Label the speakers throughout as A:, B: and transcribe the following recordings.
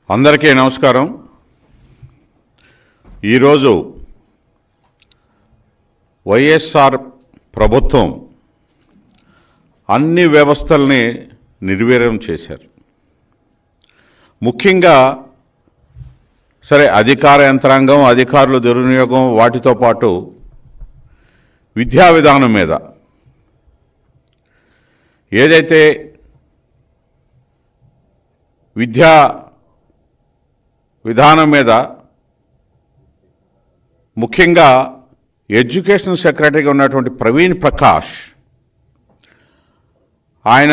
A: అందరికీ నమస్కారం. ఈరోజు వైఎస్ఆర్ ప్రభుత్వం అన్ని వ్యవస్థల్ని నిర్వీర్యం చేశారు. ముఖ్యంగా సరే అధికార యంత్రాంగం, అధికారుల దుర్వినియోగం, వాటితో పాటు విద్యా విధానం మీద ఏదైతే విద్యా విధానం మీద ముఖ్యంగా ఎడ్యుకేషన్ సెక్రటరీగా ఉన్నటువంటి ప్రవీణ్ ప్రకాష్ ఆయన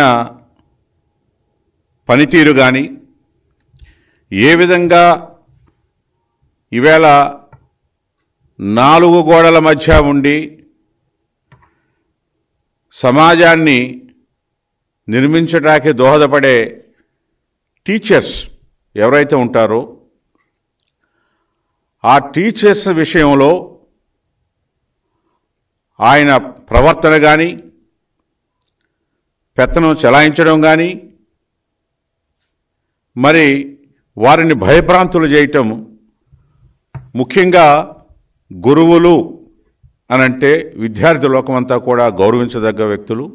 A: పనితీరు కానీ ఏ విధంగా ఈవేళ నాలుగు గోడల మధ్య ఉండి సమాజాన్ని నిర్మించడానికి దోహదపడే టీచర్స్ ఎవరైతే ఉంటారో ఆ టీచర్స్ విషయంలో ఆయన ప్రవర్తన కానీ పెత్తనం చెలాయించడం కానీ మరి వారిని భయభ్రాంతులు చేయటం, ముఖ్యంగా గురువులు అనంటే విద్యార్థి లోకమంతా కూడా గౌరవించదగ్గ వ్యక్తులు,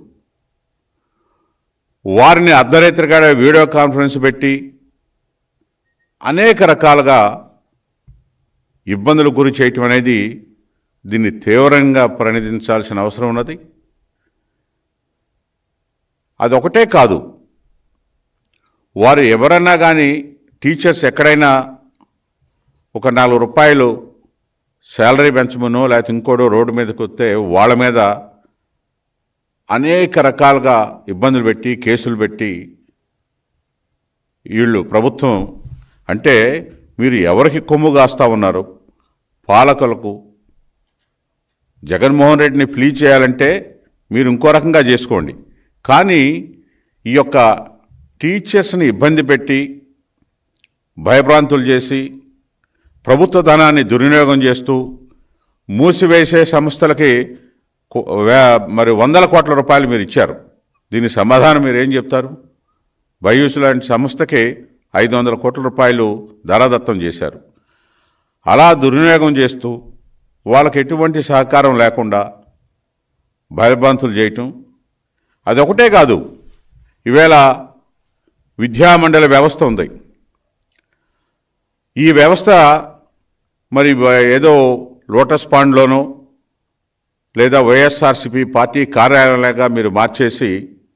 A: వారిని అర్ధరాత్రిగా వీడియో కాన్ఫరెన్స్ పెట్టి అనేక రకాలుగా ఇబ్బందులు గురి చేయటం అనేది దీన్ని తీవ్రంగా పరిణించాల్సిన అవసరం ఉన్నది. అదొకటే కాదు, వారు ఎవరన్నా కానీ టీచర్స్ ఎక్కడైనా ఒక 4 రూపాయలు శాలరీ పెంచమనో లేకపోతే ఇంకోటో రోడ్డు మీదకి వస్తే వాళ్ళ మీద అనేక రకాలుగా ఇబ్బందులు పెట్టి కేసులు పెట్టి వీళ్ళు ప్రభుత్వం అంటే మీరు ఎవరికి కొమ్ము కాస్తా ఉన్నారు? పాలకులకు. జగన్మోహన్ రెడ్డిని ప్లీ చేయాలంటే మీరు ఇంకో రకంగా చేసుకోండి, కానీ ఈ యొక్క టీచర్స్ని ఇబ్బంది పెట్టి భయభ్రాంతులు చేసి ప్రభుత్వ ధనాన్ని దుర్వినియోగం చేస్తూ మూసివేసే సంస్థలకి మరి 100 కోట్ల రూపాయలు మీరు ఇచ్చారు. దీని సమాధానం మీరు ఏం చెప్తారు? బయూస్ లాంటి సంస్థకి 500 కోట్ల రూపాయలు ధరాదత్తం చేశారు. అలా దుర్వినియోగం చేస్తూ వాళ్ళకి ఎటువంటి సహకారం లేకుండా భయభ్రాంతులు చేయటం. అదొకటే కాదు, ఈవేళ విద్యామండలి వ్యవస్థ ఉంది. ఈ వ్యవస్థ మరి ఏదో లోటస్ పాండ్లోనో లేదా వైఎస్ఆర్సీపీ పార్టీ కార్యాలయంగా మీరు మార్చేసి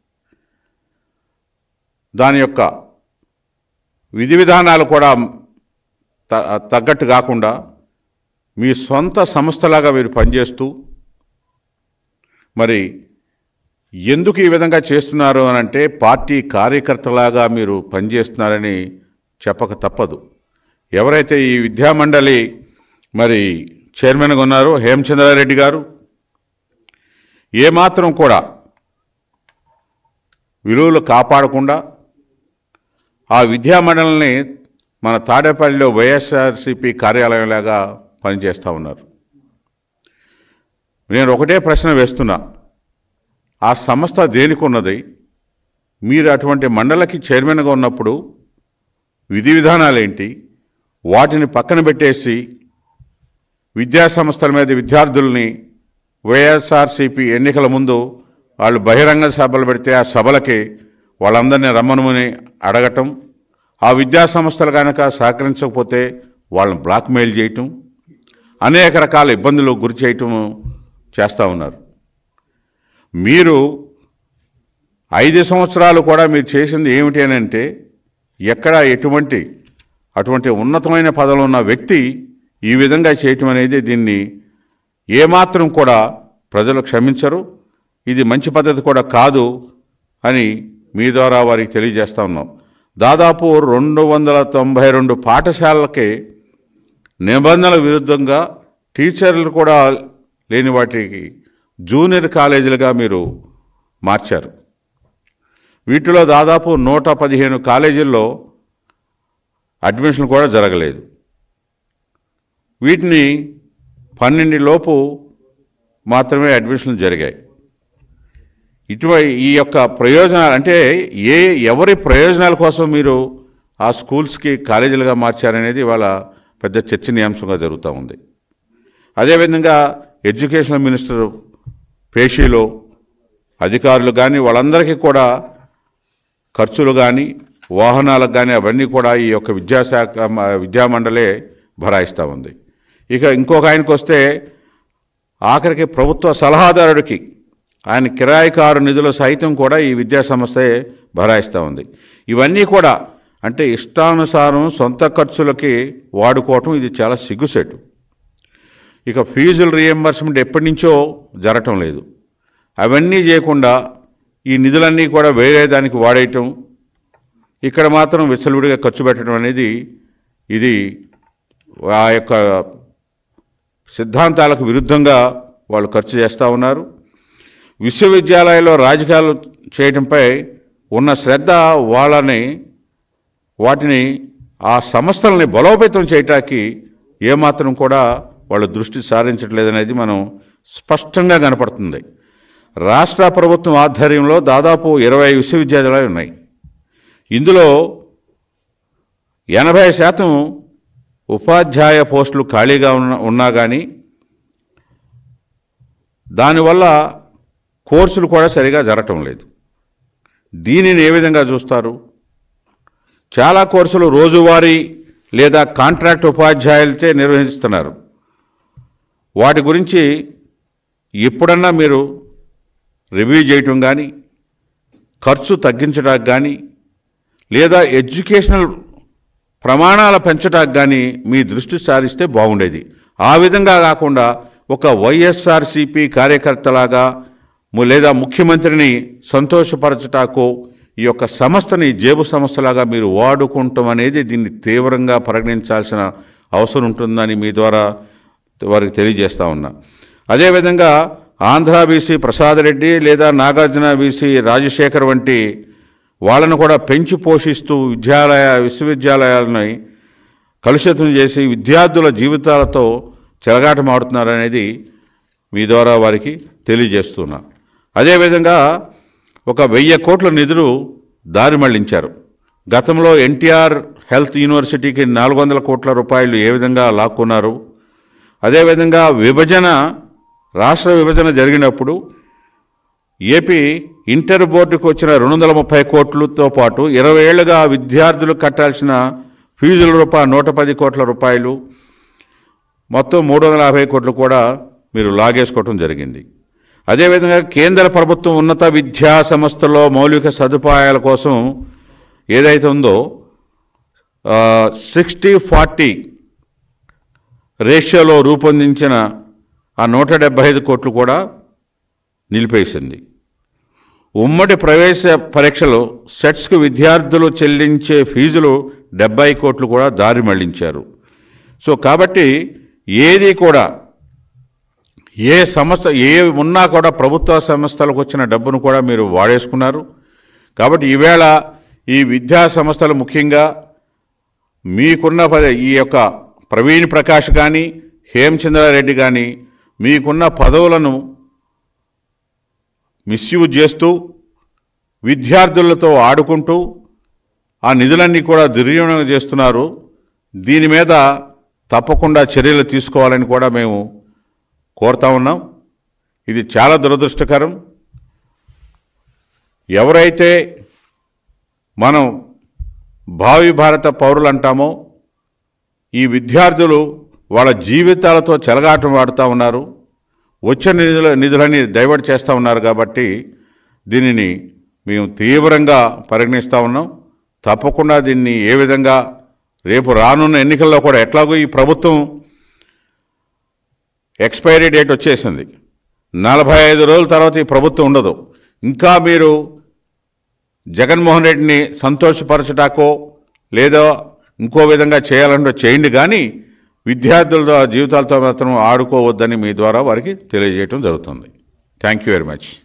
A: దాని యొక్క విధి విధానాలు కూడా తగ్గట్టు కాకుండా మీ సొంత సంస్థలాగా మీరు పనిచేస్తూ మరి ఎందుకు ఈ విధంగా చేస్తున్నారు అని అంటే పార్టీ కార్యకర్తలాగా మీరు పనిచేస్తున్నారని చెప్పక తప్పదు. ఎవరైతే ఈ విద్యామండలి మరి చైర్మన్గా ఉన్నారో హేమచంద్రారెడ్డి గారు ఏమాత్రం కూడా విలువలు కాపాడకుండా ఆ విద్యామండలిని మన తాడేపల్లిలో వైఎస్ఆర్సీపీ కార్యాలయంలాగా పనిచేస్తూ ఉన్నారు. నేను ఒకటే ప్రశ్న వేస్తున్నా, ఆ సంస్థ దేనికున్నది? మీరు అటువంటి మండలికి చైర్మన్గా ఉన్నప్పుడు విధి విధానాలు ఏంటి? వాటిని పక్కన పెట్టేసి విద్యా సంస్థల మీద విద్యార్థుల్ని వైఎస్ఆర్సీపీ ఎన్నికల ముందు వాళ్ళు బహిరంగ సభలు పెడితే ఆ సభలకి వాళ్ళందరినీ రమ్మనుమని అడగటం, ఆ విద్యా సంస్థలు కనుక సహకరించకపోతే వాళ్ళని బ్లాక్మెయిల్ చేయటం, అనేక రకాల ఇబ్బందులు గురి చేయటం చేస్తూ ఉన్నారు. మీరు 5 సంవత్సరాలు కూడా మీరు చేసింది ఏమిటి అని అంటే ఎక్కడ అటువంటి ఉన్నతమైన పదవిలో ఉన్న వ్యక్తి ఈ విధంగా చేయటం అనేది దీన్ని ఏమాత్రం కూడా ప్రజలు క్షమించరు. ఇది మంచి పద్ధతి కూడా కాదు అని మీ ద్వారా వారికి తెలియజేస్తూ ఉన్నాం. దాదాపు 292 పాఠశాలలకి నిబంధనల విరుద్ధంగా టీచర్లు కూడా లేని వాటికి జూనియర్ కాలేజీలుగా మీరు మార్చారు. వీటిలో దాదాపు 115 కాలేజీల్లో అడ్మిషన్ కూడా జరగలేదు. వీటిని 12 లోపు మాత్రమే అడ్మిషన్లు జరిగాయి. ఈ యొక్క ప్రయోజనాలు అంటే ఎవరి ప్రయోజనాల కోసం మీరు ఆ స్కూల్స్కి కాలేజీలుగా మార్చారనేది ఇవాళ పెద్ద చర్చనీయాంశంగా జరుగుతూ ఉంది. అదేవిధంగా ఎడ్యుకేషనల్ మినిస్టర్ పేషీలో అధికారులు కానీ వాళ్ళందరికీ కూడా ఖర్చులు కానీ వాహనాలకు కానీ అవన్నీ కూడా ఈ యొక్క విద్యామండలే భరాయిస్తూ ఉంది. ఇక ఇంకొక ఆయనకు వస్తే ఆఖరికి ప్రభుత్వ సలహాదారుడికి ఆయన కిరాయి కారు నిధులు సైతం కూడా ఈ విద్యా సంస్థే భరాయిస్తూ ఉంది. ఇవన్నీ కూడా అంటే ఇష్టానుసారం సొంత ఖర్చులకి వాడుకోవటం ఇది చాలా సిగ్గుసేటు. ఇక ఫీజుల రీఎంబర్స్మెంట్ ఎప్పటి నుంచో జరగటం లేదు. అవన్నీ చేయకుండా ఈ నిధులన్నీ కూడా వేరే దానికి వాడేయటం, ఇక్కడ మాత్రం విచ్చలవిడిగా ఖర్చు పెట్టడం అనేది ఇది ఆ యొక్క సిద్ధాంతాలకు విరుద్ధంగా వాళ్ళు ఖర్చు చేస్తూ ఉన్నారు. విశ్వవిద్యాలయాల్లో రాజకీయాలు చేయడంపై ఉన్న శ్రద్ధ వాటిని ఆ సంస్థలని బలోపేతం చేయటానికి ఏమాత్రం కూడా వాళ్ళు దృష్టి సారించట్లేదనేది మనం స్పష్టంగా కనపడుతుంది. రాష్ట్ర ప్రభుత్వం ఆధ్వర్యంలో దాదాపు 20 విశ్వవిద్యాలయాలు ఉన్నాయి. ఇందులో 80% ఉపాధ్యాయ పోస్టులు ఖాళీగా ఉన్నా కానీ దానివల్ల కోర్సులు కూడా సరిగా జరగటం లేదు. దీనిని ఏ విధంగా చూస్తారు? చాలా కోర్సులు రోజువారీ లేదా కాంట్రాక్ట్ ఉపాధ్యాయులతో నిర్వహిస్తున్నారు. వాటి గురించి ఎప్పుడన్నా మీరు రివ్యూ చేయటం కానీ, ఖర్చు తగ్గించడానికి కానీ, లేదా ఎడ్యుకేషనల్ ప్రమాణాలు పెంచడానికి కానీ మీ దృష్టి సారిస్తే బాగుండేది. ఆ విధంగా కాకుండా ఒక వైఎస్ఆర్సీపీ కార్యకర్తలాగా లేదా ముఖ్యమంత్రిని సంతోషపరచటాకో ఈ యొక్క సంస్థని జేబు సంస్థలాగా మీరు వాడుకుంటాం అనేది దీన్ని తీవ్రంగా పరిగణించాల్సిన అవసరం ఉంటుందని మీ ద్వారా వారికి తెలియజేస్తూ ఉన్నా. అదేవిధంగా ఆంధ్ర బీసీ ప్రసాద్ రెడ్డి లేదా నాగార్జున బీసీ రాజశేఖర్ వంటి వాళ్ళను కూడా పెంచి పోషిస్తూ విశ్వవిద్యాలయాలని కలుషితం చేసి విద్యార్థుల జీవితాలతో చెలగాటమాడుతున్నారనేది మీ ద్వారా వారికి తెలియజేస్తున్నా. అదేవిధంగా ఒక 1000 కోట్ల నిధులు దారి మళ్లించారు. గతంలో ఎన్టీఆర్ హెల్త్ యూనివర్సిటీకి 400 కోట్ల రూపాయలు ఏ విధంగా లాక్కున్నారు. అదేవిధంగా రాష్ట్ర విభజన జరిగినప్పుడు ఏపీ ఇంటర్ బోర్డుకు వచ్చిన 230 కోట్లతో పాటు 20 ఏళ్లుగా విద్యార్థులు కట్టాల్సిన ఫీజుల 110 కోట్ల రూపాయలు, మొత్తం 350 కోట్లు కూడా మీరు లాగేసుకోవటం జరిగింది. అదేవిధంగా కేంద్ర ప్రభుత్వం ఉన్నత విద్యా సంస్థల్లో మౌలిక సదుపాయాల కోసం ఏదైతే ఉందో 60-40 రేషియోలో రూపొందించిన ఆ 175 కోట్లు కూడా నిలిపేసింది. ఉమ్మడి ప్రవేశ పరీక్షలు సెట్స్కు విద్యార్థులు చెల్లించే ఫీజులు 70 కోట్లు కూడా దారి మళ్లించారు. సో కాబట్టి ఏది కూడా ఏ సంస్థ ఉన్నా కూడా ప్రభుత్వ సంస్థలకు వచ్చిన డబ్బును కూడా మీరు వాడేసుకున్నారు. కాబట్టి ఈవేళ ఈ విద్యా సంస్థలు ముఖ్యంగా మీకున్న ఈ యొక్క ప్రవీణ్ ప్రకాష్ కానీ హేమచంద్రారెడ్డి కానీ మీకున్న పదవులను మిస్యూజ్ చేస్తూ విద్యార్థులతో ఆడుకుంటూ ఆ నిధులన్నీ కూడా దుర్వినియోగం చేస్తున్నారు. దీని మీద తప్పకుండా చర్యలు తీసుకోవాలని కూడా మేము కోరుతా ఉన్నాం. ఇది చాలా దురదృష్టకరం. ఎవరైతే మనం భావి భారత పౌరులు అంటామో ఈ విద్యార్థులు వాళ్ళ జీవితాలతో చెలగాటం వాడుతూ ఉన్నారు. వచ్చిన నిధులని డైవర్ట్ చేస్తూ ఉన్నారు. కాబట్టి దీనిని మేము తీవ్రంగా పరిగణిస్తూ ఉన్నాం. తప్పకుండా దీన్ని ఏ విధంగా రేపు రానున్న ఎన్నికల్లో కూడా ఎట్లాగో ఈ ప్రభుత్వం ఎక్స్పైరీ డేట్ వచ్చేసింది. 45 రోజుల తర్వాత ఈ ప్రభుత్వం ఉండదు. ఇంకా మీరు జగన్మోహన్ రెడ్డిని సంతోషపరచటాకో లేదా ఇంకో విధంగా చేయాలంటే చేయండి, కానీ విద్యార్థుల జీవితాలతో మాత్రం ఆడుకోవద్దని మీ ద్వారా వారికి తెలియజేయడం జరుగుతుంది. Thank you very much.